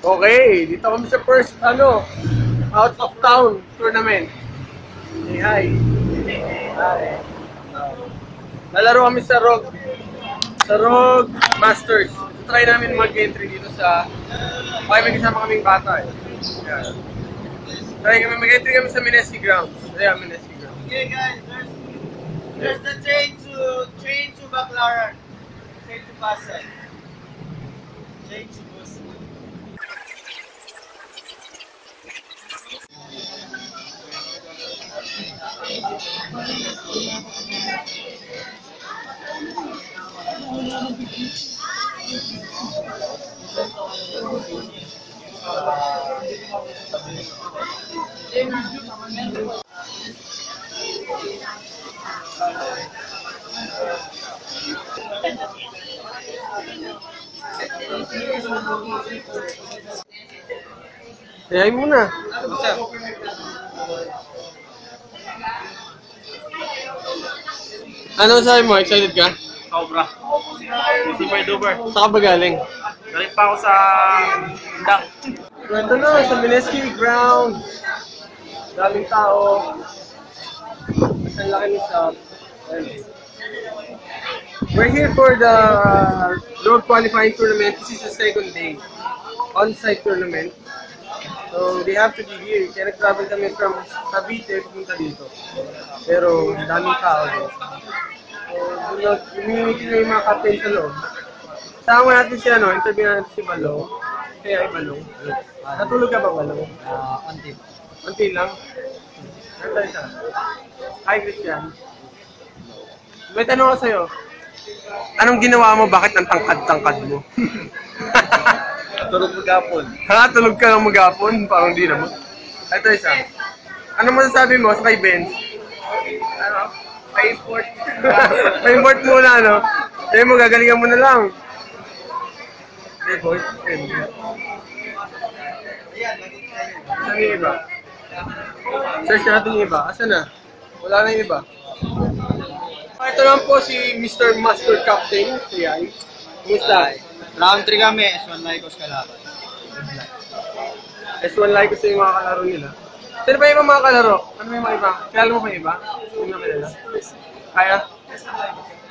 Okay, dito kami sa first, out of town tournament. Hey, hi. Hi. Lalaro kami sa Rogue Masters. Try namin mag-entry dito sa, may kasama kaming bata eh. Ayan. Try kami mag-entry kami sa Mineski Grounds. Ayan, Mineski Grounds. Okay guys, there's the train to Baclaran. Train to Pasay. Train to Bus. Kaya muna. Ano sabi mo? Excited ka? Sobra. Super duper. Saan ka ba galing? Galing pa ako sa Indang. Ito na, sa Mineski Ground. Daming tao. Ang laki ng shop. We're here for the road qualifying tournament. This is the second day. On-site tournament. So, they have to be here. Kaya nag-travel kami from Cavite pupunta dito. Pero, daming tao din. So, humimiti na yung mga captain sa loob. Sama natin si interview natin si Balong. Kaya ay Balong. Natulog ka ba, Balong? Unti. Unti lang. Ano tayo siya? Hi, Christian. May tanong ako sa'yo. Anong ginawa mo? Bakit ang tangkad-tangkad mo? Tulog magapon. Ha? Tulog ka lang magapon? Parang di naman. Ito isa. Ano masasabi mo sa kay Ben? Ano? Pa-import. May import muna, no? Sabi mo, gagalingan mo na lang. Import? Ayan, naging tayo. Saan yung iba? Search natin yung iba. Asa na? Wala na yung iba. Ito lang po si Mr. Master Captain. Si Yan. Kumusta? Round 3 kami, S1 Lycos kalaban. S1 like ko sa yung mga kalaro nila. Sino pa yung mga kalaro? Ano yung mga iba? Kilala mo pa yung iba? Hindi mo kilala? Kaya?